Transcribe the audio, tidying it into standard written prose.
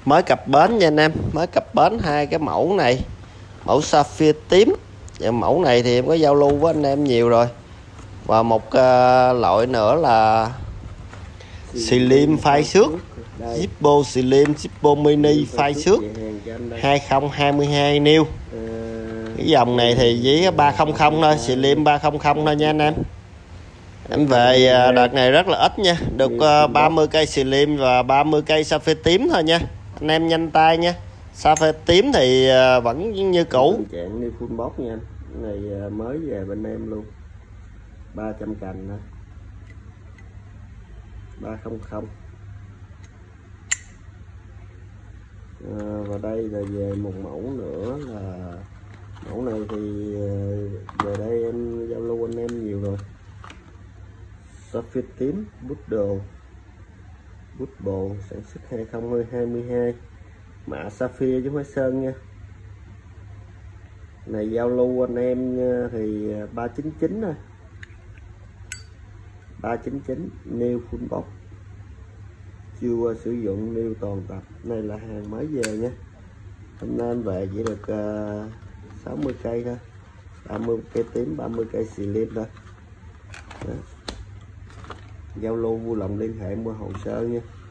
Mới cập bến nha anh em, mới cập bến hai cái mẫu này, mẫu sapphire tím và mẫu này thì em có giao lưu với anh em nhiều rồi. Và một loại nữa là slim phai xước, Zippo slim, Zippo mini phai xước 2022 new. Cái dòng này thì chỉ 300 thôi, slim 300 thôi nha anh em. Em về đợt này rất là ít nha, được 30 cây slim và 30 cây sapphire tím thôi nha anh em, nhanh tay nha. Sapphire tím thì vẫn như cũ. Trạng đi full box nha anh. Cái này mới về bên em luôn, 300 cành thôi, 300. Và đây là về một mẫu nữa, là mẫu này thì về đây em giao lưu anh em nhiều rồi. Sapphire tím Butbo sản xuất 2022, mạ sapphire chứ không phải sơn nha. Này giao lưu anh em thì 399 thôi, 399 new full box, chưa qua sử dụng, new toàn tập. Này là hàng mới về nha, hôm nay về chỉ được 60 cây thôi, 30 cây tím, 30 cây slim thôi. Đó. Giao lưu vui lòng liên hệ mua hồ sơ nha.